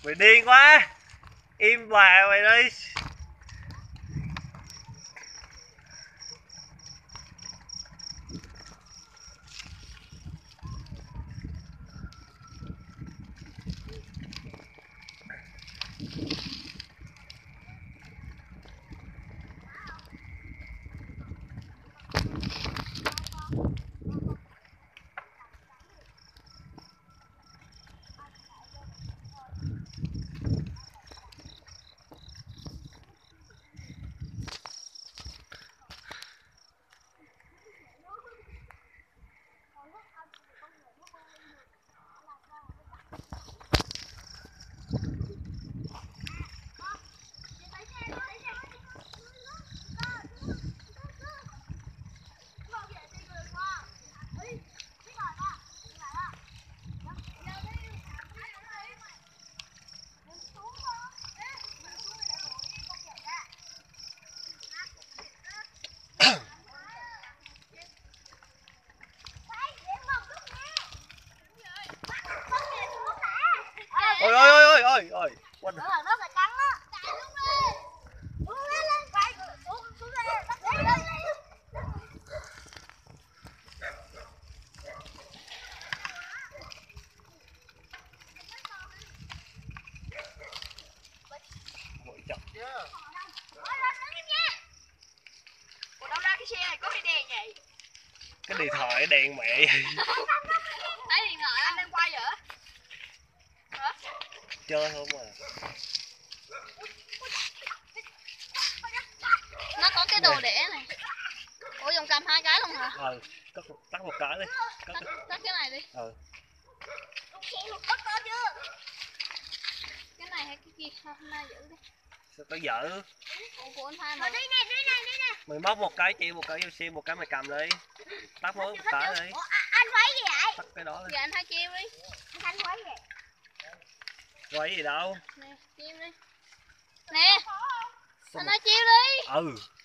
Mày điên quá. Im bà mày đi. Ôi ôi ôi ôi ôi quên rồi. Nó phải cắn á. Ủa đâu ra cái xe này có cái đèn vậy? Cái điện thoại đèn mẹ vậy. Thấy điện thoại anh đang quay vậy? Hả? Chơi không à. Nó có cái đồ để này. Ủa dùng cầm hai cái luôn hả? Tắt một cái đi. Tắt cái này đi. Cái này hay cái kia hôm nay giữ đi. Sao tao dở? Ủa của anh Phan mà. Đi nè. Mày móc một cái chị, một cái vô sim, một cái mày cầm đi. Tắt một cái đi. Ủa, anh quay gì vậy? Tắt cái đó đi. Dạ anh hai chiêu đi. Anh quay gì? Quay gì đâu? Nè, chiêu đi. Nè. Anh hai chiêu đi. Ừ.